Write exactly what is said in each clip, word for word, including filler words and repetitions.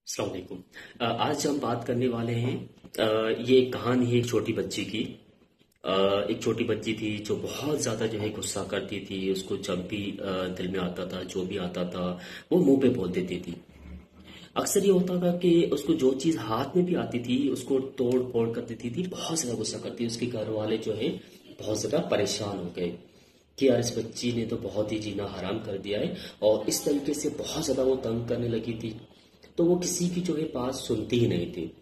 السلام علیکم۔ آ، آج ہم بات کرنے والے ہیں، آ، یہ ایک کہانی ہے ایک چھوٹی بچی کی۔ آ، ایک چھوٹی بچی تھی جو بہت زیادہ جو ہے غصہ کرتی تھی، اس کو جب بھی آ، دل میں آتا تھا، جو بھی آتا تھا وہ منہ پہ بول دیتی تھی۔ اکثر یہ ہوتا تھا کہ اس کو جو چیز ہاتھ میں بھی آتی تھی اس کو توڑ پھوڑ کر دیتی تھی، بہت زیادہ غصہ کرتی، اس کے گھر والے جو ہے بہت زیادہ پریشان ہو گئے کہ یار اس بچی نے تو بہت ہی جینا حرام کر دیا ہے، اور اس طریقے سے بہت زیادہ وہ تنگ کرنے لگی تھی۔ تو وہ کسی کی جو ہے بات سنتی ہی نہیں تھی،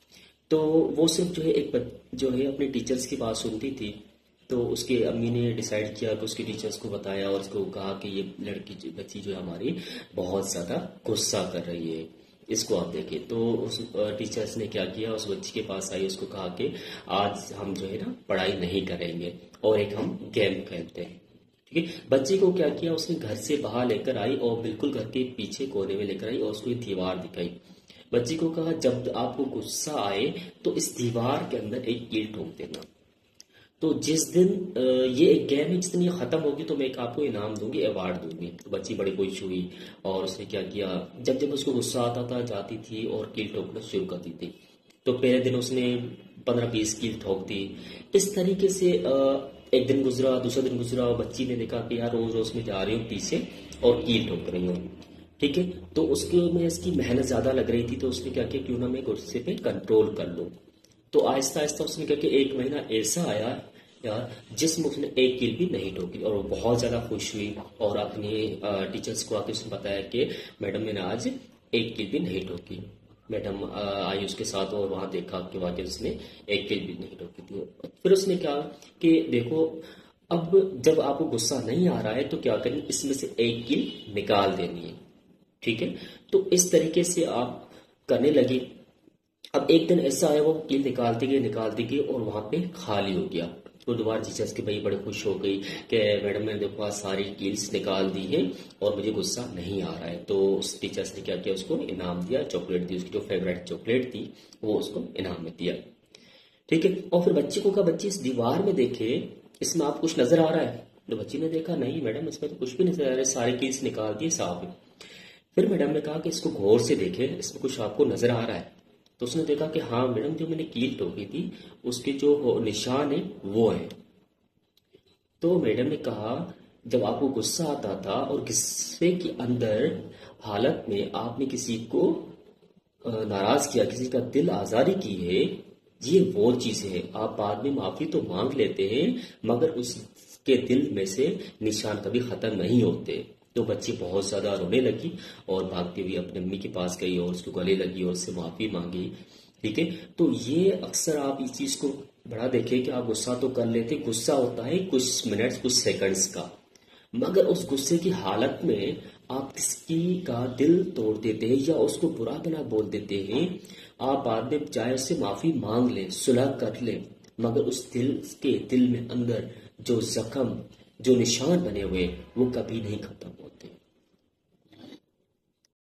تو وہ صرف جو ہے ایک بت- جو ہے اپنے ٹیچرز کی بات سنتی تھی۔ تو اس کے امی نے ڈیسائیڈ کیا کہ اس کے ٹیچرز کو بتایا اور اس کو کہا کہ یہ لڑکی جو- بچی جو ہے ہماری بہت زیادہ غصہ کر رہی ہے، اس کو آپ دیکھیں۔ تو اس ٹیچرز نے کیا کیا، اس بچی کے پاس آئی، اس کو کہا کہ آج ہم جو ہے نا پڑھائی نہیں کریں گے اور ایک ہم گیم کھیلتے ہیں، ٹھیک ہے۔ بچی کو کیا کیا، اس نے گھر سے باہر لے کر آئی اور بالکل گھر کے پیچھے کونے میں لے کر آئی اور اس کو ایک دیوار دکھائی۔ بچی کو کہا جب آپ کو غصہ آئے تو اس دیوار کے اندر ایک کیل ٹھوک دینا۔ تو جس دن آ، یہ ایک گیم ہے، جس دن یہ ختم ہوگی تو میں ایک آپ کو انعام دوں گی، ایوارڈ دوں گی۔ تو بچی بڑی خوش ہوئی اور اس نے کیا کیا، جب جب اس کو غصہ آتا تھا جاتی تھی اور کیل ٹھوکنا شروع کرتی تھی۔ تو پہلے دن اس نے پندرہ بیس کیل ٹھوک دی۔ اس طریقے سے آ، ایک دن گزرا، دوسرا دن گزرا، اور بچی نے دیکھا کہ یار روز روز میں جا رہی ہوں پیچھے اور کیل ٹھوک رہی ہوں، ٹھیک ہے۔ تو اس کے میں اس کی محنت زیادہ لگ رہی تھی، تو اس نے کیا کیا، کیوں نہ میں غصے پہ کنٹرول کر لوں۔ تو آہستہ آہستہ اس نے کیا کہ ایک مہینہ ایسا آیا یار جس میں اس نے ایک کیل بھی نہیں ٹھوکی، اور وہ بہت زیادہ خوش ہوئی اور اپنے ٹیچرز کو آ کے اس نے بتایا کہ میڈم میں نے آج ایک کیل بھی نہیں ٹھوکی۔ میڈم آ، آئی اس کے ساتھ اور وہاں دیکھا کہ واقعی اس نے ایک کیل بھی نہیں ٹھوکی تھی۔ پھر اس نے کہا کہ دیکھو، اب جب آپ کو غصہ نہیں آ رہا ہے تو کیا کریں، اس میں سے ایک کیل نکال دینی ہے، ٹھیک ہے۔ تو اس طریقے سے آپ کرنے لگی۔ اب ایک دن ایسا آیا، وہ کیل نکالتے گئے نکالتے گئے اور وہاں پہ خالی ہو گیا۔ تو دوبارہ ٹیچرس کی بھائی بڑے خوش ہو گئی کہ میڈم میں نے دیکھو آج ساری کیلز نکال دی ہیں اور مجھے غصہ نہیں آ رہا ہے۔ تو اس ٹیچرس نے کیا کیا، اس کو انعام دیا، چاکلیٹ دی، اس کی جو فیوریٹ چاکلیٹ تھی وہ اس کو انعام میں دیا، ٹھیک ہے۔ اور پھر بچی کو کہا بچی اس دیوار میں دیکھے، اس میں آپ کچھ نظر آ رہا ہے؟ تو بچی نے دیکھا نہیں میڈم، اس میں تو کچھ بھی نظر آ رہا ہے، سارے کیلز نکال دیے، صاف ہے۔ پھر میڈم نے کہا کہ اس کو غور سے دیکھے، اس میں کچھ آپ کو نظر آ رہا ہے؟ تو اس نے دیکھا کہ ہاں میڈم، جو میں نے کیل ٹوکی تھی اس کے جو نشان ہے وہ ہے۔ تو میڈم نے کہا جب آپ کو غصہ آتا تھا اور غصے کے اندر حالت میں آپ نے کسی کو آ، ناراض کیا، کسی کا دل آزاری کی ہے، یہ وہ چیز ہے، آپ بعد میں معافی تو مانگ لیتے ہیں مگر اس کے دل میں سے نشان کبھی ختم نہیں ہوتے۔ تو بچی بہت زیادہ رونے لگی اور بھاگتی ہوئی اپنی امی کے پاس گئی اور اس کو گلے لگی اور اس سے معافی مانگی، ٹھیک ہے۔ تو یہ اکثر آپ اس چیز کو بڑا دیکھیں کہ آپ غصہ تو کر لیتے، غصہ ہوتا ہے کچھ منٹس کچھ سیکنڈز کا، مگر اس غصے کی حالت میں آپ کسی کا دل توڑ دیتے ہیں یا اس کو برا بھلا بول دیتے ہیں۔ آپ بعد میں چاہے اس سے معافی مانگ لیں، صلح کر لیں، مگر اس دل کے دل میں اندر جو زخم، جو نشان بنے ہوئے وہ کبھی نہیں ختم ہوتے۔